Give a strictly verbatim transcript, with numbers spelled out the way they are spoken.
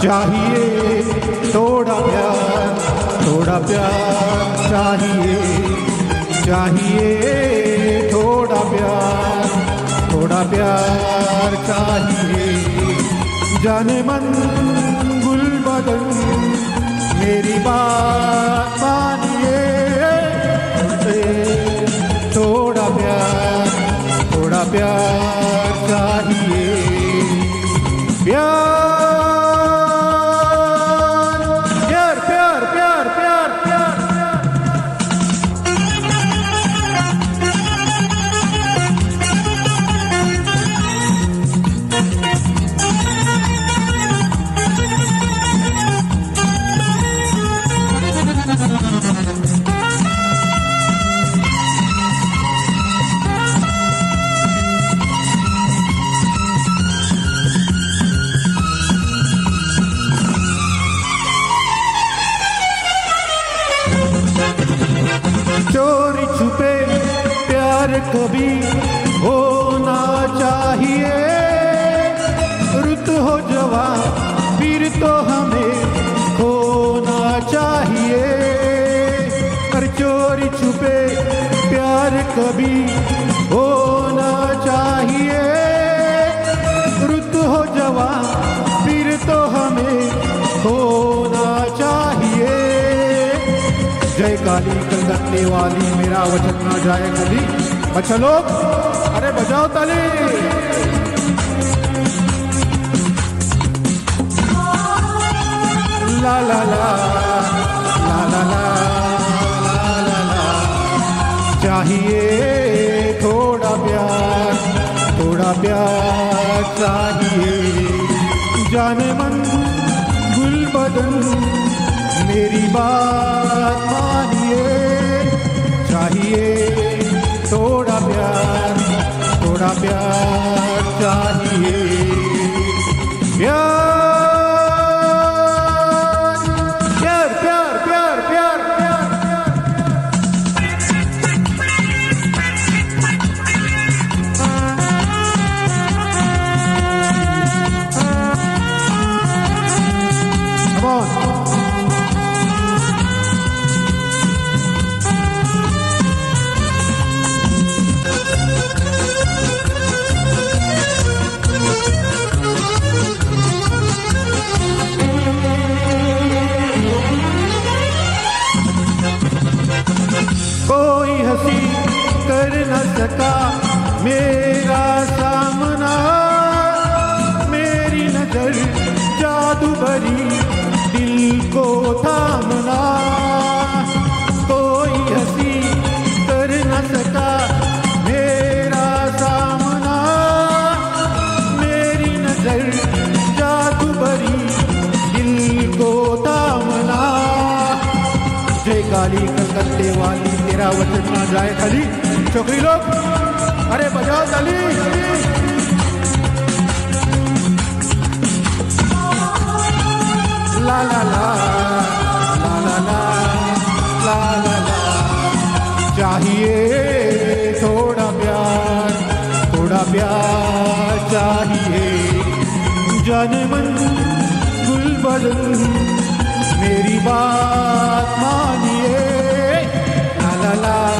चाहिए थोड़ा प्यार, थोड़ा प्यार चाहिए, चाहिए थोड़ा प्यार, थोड़ा प्यार चाहिए। जाने मन गुल बदन मेरी बात मानिए, थोड़ा प्यार, थोड़ा प्यार चाहिए। प्यार चोरी छुपे प्यार कभी होना चाहिए, रुत हो जवां फिर तो हमें खोना चाहिए। पर चोरी छुपे प्यार कभी होना चाहिए, रुत हो जवां फिर तो हमें खोना चाहिए। जय काली कलकत्ते वाली मेरा वचन ना जाए कली। बच्चा लोग अरे बजाओ ताली। ला ला ला ला ला ला ला ला ला। चाहिए थोड़ा प्यार, थोड़ा प्यार चाहिए। जाने मन गुल बदन मेरी बात मानिए, चाहिए थोड़ा प्यार, थोड़ा प्यार चाहिए। प्यार प्यार प्यार प्यार प्यार प्यार Come on. कोई हंसी कर न सका मेरा सामना, मेरी नजर जादू भरी दिल को थामना। कोई हंसी कर न सका मेरा सामना, मेरी नजर जादू भरी दिल को थामना। जय काली कलकत्ते वाली तेरा वचन ना जाए खाली। छोकरी लोग अरे बजाओ ताली। ला ला ला ला ला ला ला ला ला। चाहिए थोड़ा प्यार, थोड़ा प्यार चाहिए। जाने मन गुल बदन मेरी बात मानिए। ला ला ला